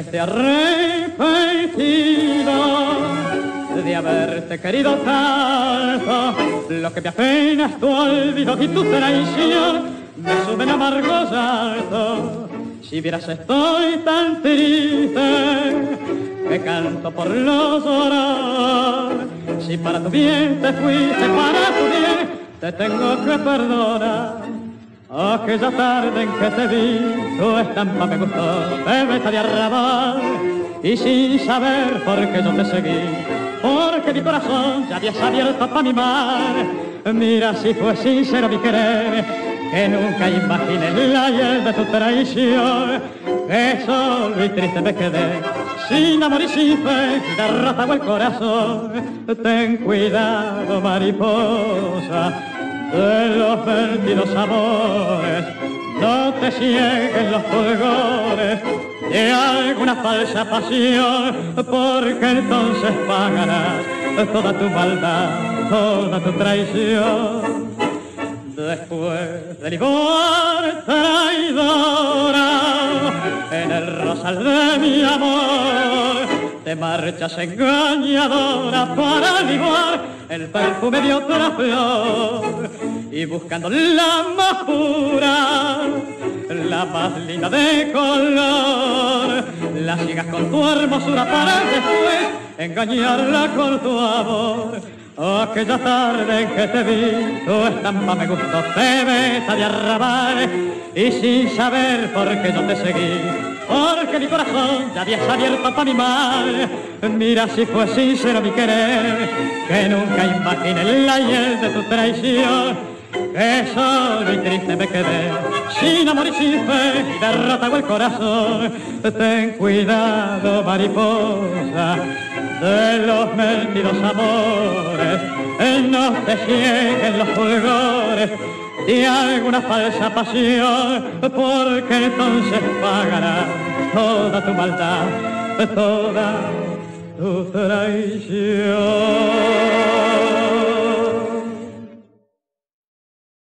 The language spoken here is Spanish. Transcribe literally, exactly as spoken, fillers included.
esté arrepentido de haberte querido tanto. Lo que me apena es tu olvido y tu traición, me suben amargos altos. Si vieras estoy tan triste que canto por los dolores. Si para tu bien te fuiste, para tu bien te tengo que perdonar. Aquella tarde en que te vi, tu estampa me gustó, te besa de arrabal. Y sin saber por qué yo te seguí, porque mi corazón ya habías abierto para mi mar. Mira si fue sincero mi querer, que nunca imaginé la hiel de tu traición. Que solo y triste me quedé, sin amor y sin fe, derrotado el corazón. Ten cuidado, mariposa, de los perdidos amores. No te cieguen los fulgores de alguna falsa pasión, porque entonces pagarás toda tu maldad, toda tu traición. Después del igual traidora, en el rosal de mi amor, te marchas engañadora para libar el perfume de otra flor. Y buscando la más pura, la más linda de color, la ciegas con tu hermosura para después engañarla con tu amor. Aquella tarde en que te vi, tu estampa me gustó, te besa de arrabal. Y sin saber por qué yo te seguí, porque mi corazón ya habías abierto para mi mal. Mira si fue sincero mi querer, que nunca imaginé la hiel de tu traición. Que solo y triste me quedé, sin amor y sin fe, derrotado el corazón. Ten cuidado, mariposa, de los mentidos amores. No te cieguen los fulgores de alguna falsa pasión, porque entonces pagarás toda tu maldad, toda tu traición.